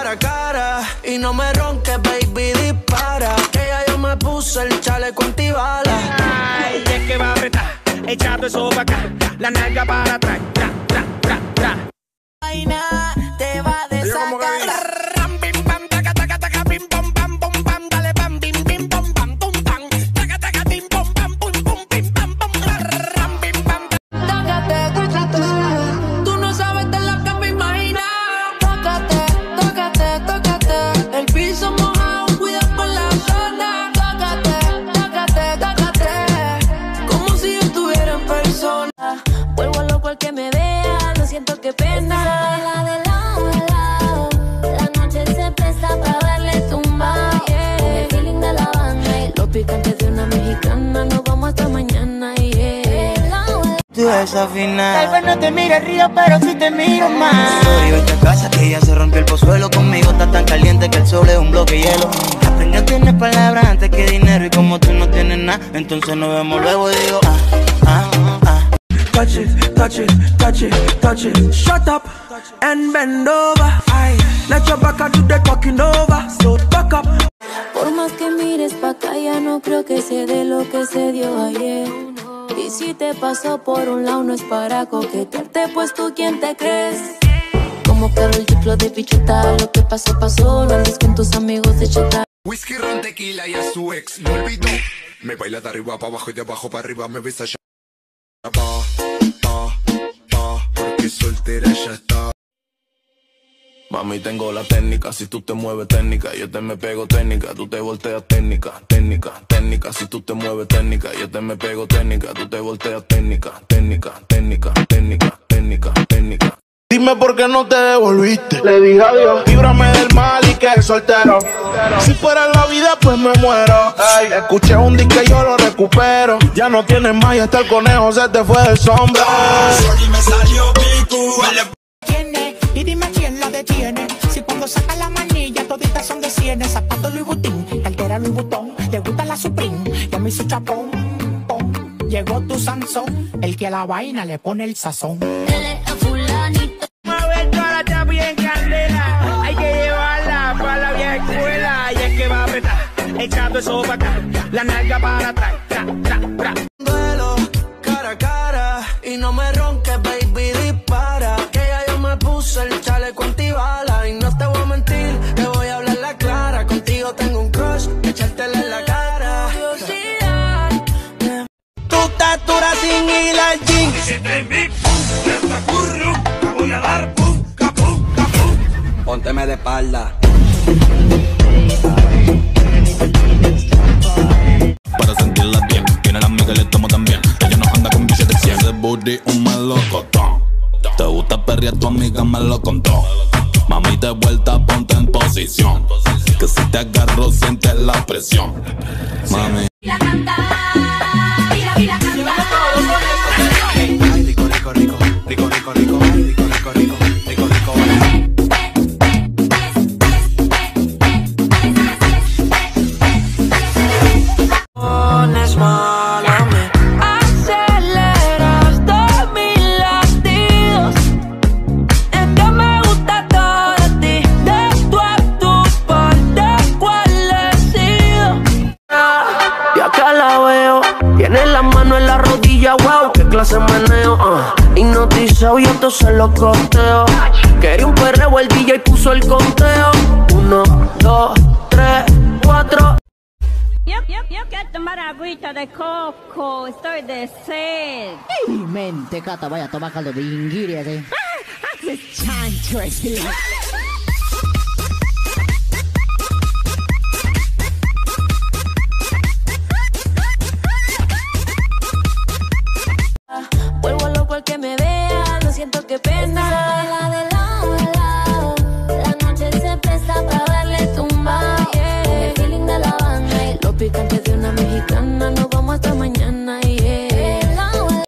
cara a cara. Y no me ronques, baby, dispara. Que ya yo me puse el chaleco antibala. Ay, es que va a apretar, echando eso pa' acá, la nalga para atrás, tra, tra, tra, tra. Vaina te va a desatar. Vuelvo loco al que me vea, no siento que pena. De lado, la noche se presta para darle tumba. El feeling de la banda y los picantes de una mexicana. Nos vamos hasta mañana, Tú desafinas. Tal vez no te mire el río, pero sí te miro más. Sorry, vete a casa que ya se rompió el pozuelo. Conmigo está tan caliente que el sol es un bloque de hielo. Aprendí a tener palabras antes que dinero. Y como tú no tienes nada, entonces nos vemos luego y digo Touch it, touch it, touch it, touch it. Shut up and bend over. Aye. Let your back do the talking over. So back up. Por más que mires pa' acá, ya no creo que se dé lo que se dio ayer. Y si te pasó por un lado, no es para coquetearte, pues tú quién te crees. Como Karol el ciclo de pichota, lo que pasó, pasó. No andes con tus amigos de chata. Whisky, ron, tequila y a su ex no olvidó. Me baila de arriba para abajo y de abajo para arriba. Me besa ya. Porque soltera ya está. Mami, tengo la técnica, si tú te mueves técnica, yo te me pego técnica, tú te volteas técnica, técnica, técnica, si tú te mueves técnica, yo te me pego técnica, tú te volteas técnica, técnica, técnica, técnica, técnica, técnica. Dime por qué no te devolviste. Le dije adiós, líbrame del mal y que soltero. Si fuera la vida, pues me muero. Ay, escuché un disco y yo lo recupero. Ya no tienes más y hasta el conejo se te fue del sombrero. Y me salió pico. Tiene, y dime quién la detiene. Si cuando saca la manilla toditas son de cienes. Zapato Louis Vuitton, cartera Louis Vuitton. Le gusta la Supreme, ya me hizo chapón, pom. Llegó tu Sansón, el que a la vaina le pone el sazón. Mover toda la chapa en candela, hay que llevarla para la vieja escuela. Y es que va a apretar, echando eso pa' acá, la nalga para atrás, tra, tra, tra. Duelo cara a cara. Y no me ronques, baby, dispara. Que ya yo me puse el chaleco antibala. Y no te voy a mentir, te voy a hablar la clara. Contigo tengo un crush, echártela en la cara. Tu estatura sin ir al gym. Voy a dar pum, capum, capum. Pónteme de espalda. Para sentirla bien, tiene la amiga que le tomo también. Ella no anda con billetes de 100. Ese booty un melocotón. Te gusta perrear, tu amiga me lo contó. Mami, de vuelta, ponte en posición. Que si te agarro, sientes la presión. Mami. La canta, mira, mira, canta. Ay, rico, rico, rico, rico, rico, rico, ay, rico, rico, rico, rico, rico. Pones mal a mí. Aceleraste mis latidos. Es que me gusta todo de ti. De tú a tu parte, ¿cuál he sido? Y acá la veo, tiene la mano en la rodilla, wow, qué clase de meneo, hipnotizado y entonces lo costeo. Quería un perreo, el DJ puso el conteo. 1, 2, 3, 4. Yo quiero tomar agüita de coco, estoy de sed. Mente, Cata, vaya a tomar caldo de inguiri, ¿sí? Chancho,